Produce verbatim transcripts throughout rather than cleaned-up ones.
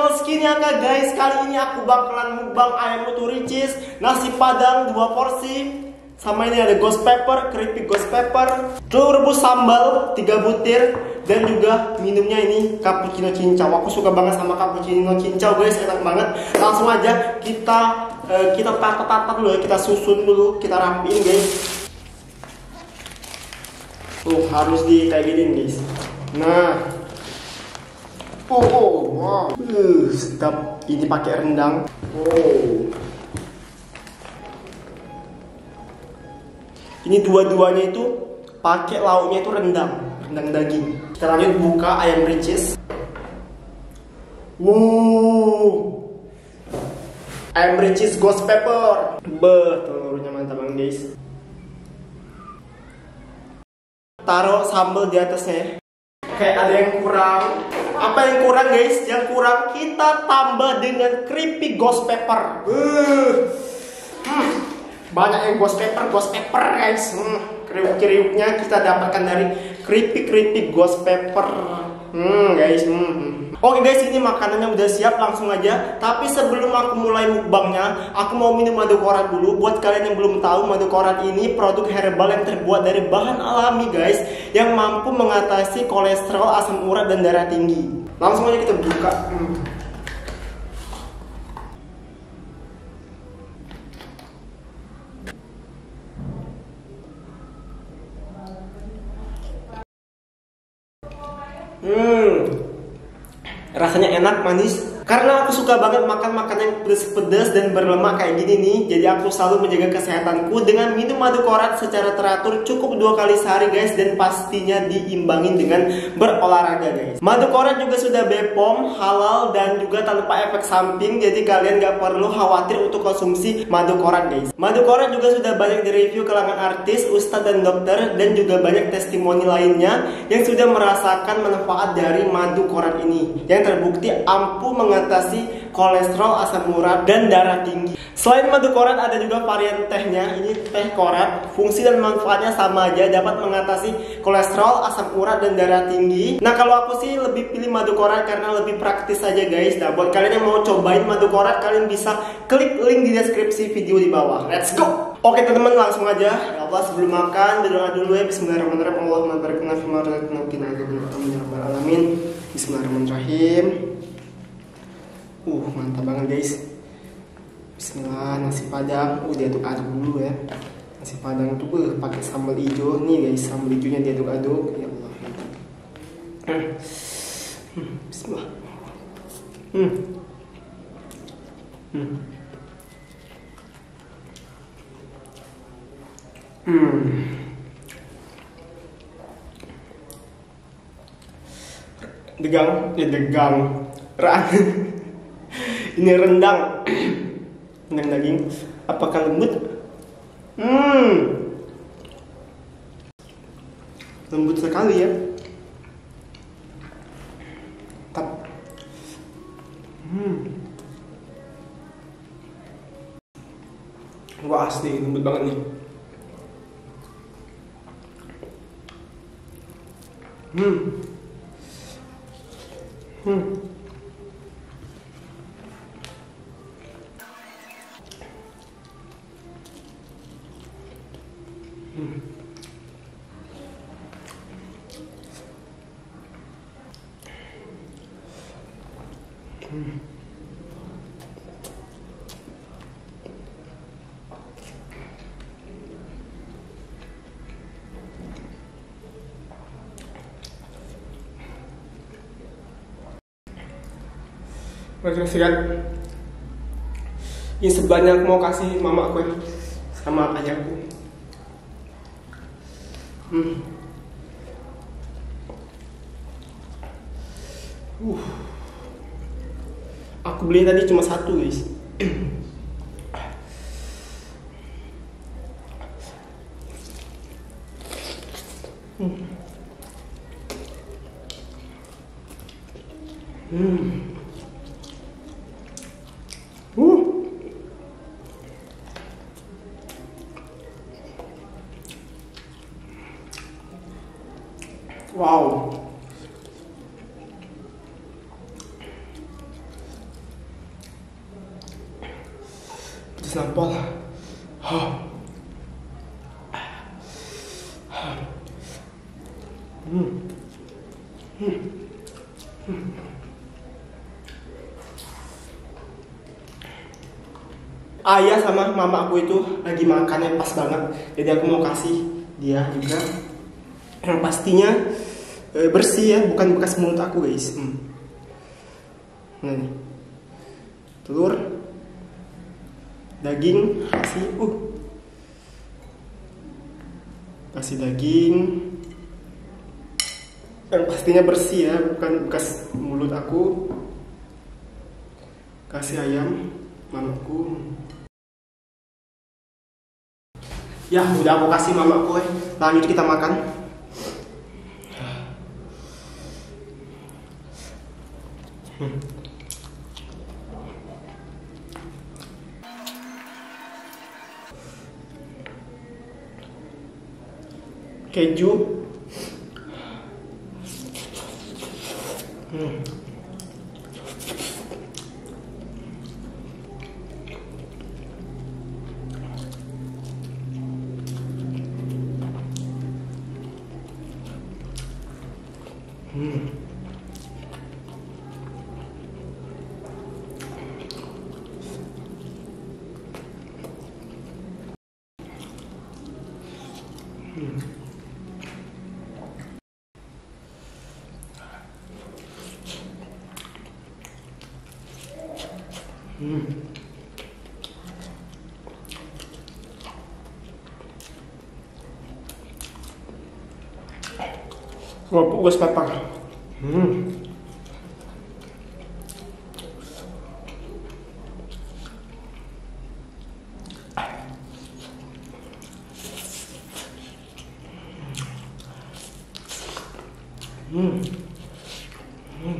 channel Skinyaka guys. Kali ini aku bakalan mukbang ayam utuh ricis, nasi padang dua porsi, sama ini ada ghost pepper, keripik ghost pepper, telur rebus sambal tiga butir, dan juga minumnya ini cappuccino cincau. Aku suka banget sama cappuccino cincau guys, enak banget. Langsung aja kita uh, kita tata-tata dulu ya, kita susun dulu, kita rapiin guys. Tuh harus di kayak gini guys. Nah. Oh, oh, wow. Uh, sedap. Ini pakai rendang. Oh. Ini dua-duanya itu pakai lauknya itu rendang, rendang daging. Kita lanjut buka ayam ricis. Wow. Ayam ricis ghost pepper. Beh, telurnya mantap banget guys. Taruh sambal di atasnya. Kayak ada yang kurang. Apa yang kurang guys? Yang kurang kita tambah dengan keripik ghost pepper. Uh. Hmm. Banyak yang ghost pepper, ghost pepper guys. Hmm. Kriuk-kriuknya kita dapatkan dari keripik-keripik ghost pepper. Hmm guys. Hmm. Oke guys, ini makanannya udah siap, langsung aja. Tapi sebelum aku mulai mukbangnya, aku mau minum madu korat dulu. Buat kalian yang belum tahu, madu korat ini produk herbal yang terbuat dari bahan alami guys, yang mampu mengatasi kolesterol, asam urat, dan darah tinggi. Langsung aja kita buka. Hmm. Hmm. Rasanya enak, manis. Karena aku suka banget makan makanan yang pedas-pedas dan berlemak kayak gini nih. Jadi aku selalu menjaga kesehatanku dengan minum madu korat secara teratur, cukup dua kali sehari guys. Dan pastinya diimbangin dengan berolahraga guys. Madu korat juga sudah B P O M, halal, dan juga tanpa efek samping. Jadi kalian gak perlu khawatir untuk konsumsi madu korat guys. Madu korat juga sudah banyak direview kalangan artis, ustadz, dan dokter. Dan juga banyak testimoni lainnya yang sudah merasakan manfaat dari madu korat ini, yang terbukti ampuh mengatasi kolesterol, asam urat, dan darah tinggi. Selain madu korat, ada juga varian tehnya. Ini teh korat. Fungsi dan manfaatnya sama aja, dapat mengatasi kolesterol, asam urat, dan darah tinggi. Nah kalau aku sih lebih pilih madu korat karena lebih praktis aja guys. Nah buat kalian yang mau cobain madu korat, kalian bisa klik link di deskripsi video di bawah. Let's go! Oke teman-teman, langsung aja. Ya Allah, sebelum makan berdoa dulu ya. Bismillahirrahmanirrahim. Allahumma barik lana fima razaqtana wa qina adzabannar. Alamin. Bismillahirrahmanirrahim. Uh, mantap banget guys. Bismillah, nasi padang. Uh, diaduk-aduk dulu ya. Nasi padang itu uh, pakai sambal hijau nih guys. Sambal hijaunya diaduk-aduk. Ya Allah. Hmm. Hmm. Bismillah. Hmm. Hmm. Hmm. Degang, ya degang. Ran. Ini rendang. Rendang daging. Apakah lembut? Hmm. Lembut sekali ya. Tap. Hmm. Wah asli lembut banget nih. Hmm. Hmm. Hmm. Hmm. Masih sehat. Ini sebanyak mau kasih mama aku ya, sama ayahku. Hmm. Uh. Aku beli tadi cuma satu guys. Hmm. Hmm. Uh. Wow. Kasih nampol. Oh. Hmm. Hmm. Hmm. Ayah sama mama aku itu lagi makannya pas banget, jadi aku mau kasih dia juga. Yang pastinya e, bersih ya, bukan bekas mulut aku guys. Hmm. Nah nih, telur, daging, kasih, uh, kasih daging. Yang pastinya bersih ya, bukan bekas mulut aku. Kasih ayam, mamaku. Ya udah aku kasih mamaku, eh. Lanjut kita makan. Hmm. Keju. Hmm. Hmm. Hmm. Hmm. Kerupuk ghost pepper. Hmm. Hmm. Hmm.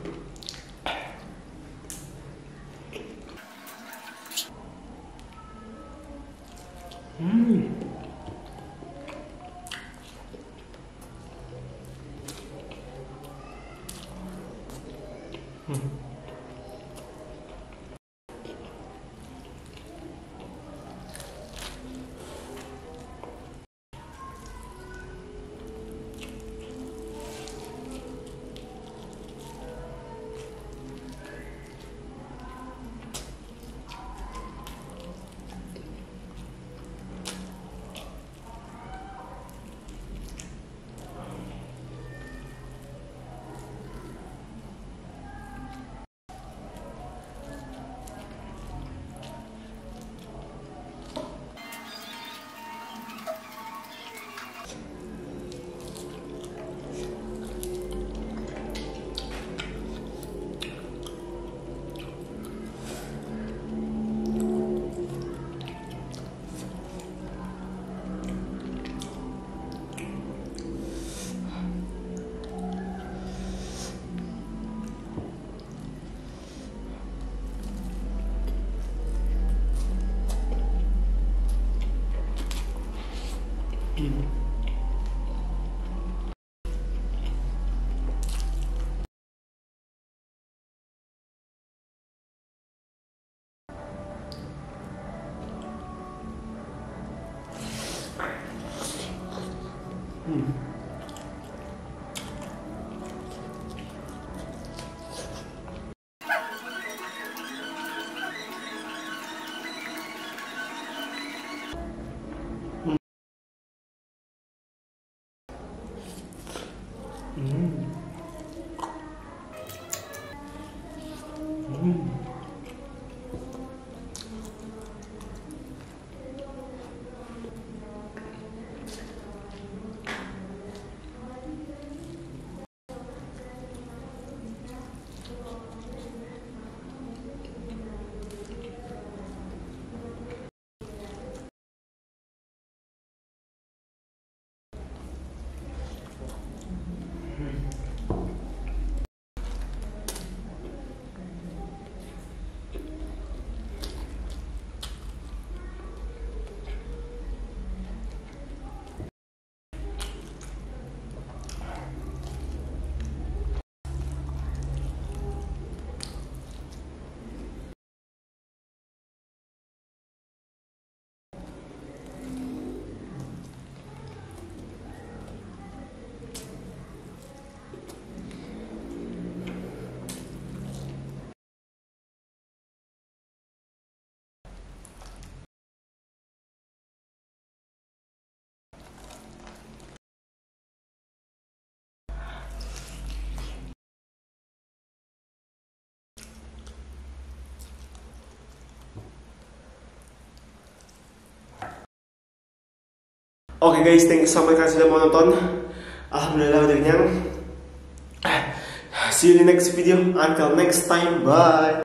Hmm. Hmm. Hmm. Hmm. Hmm. Oke guys, thank you so much kalian sudah mau nonton. Alhamdulillah udah kenyang. See you in the next video. Until next time, bye.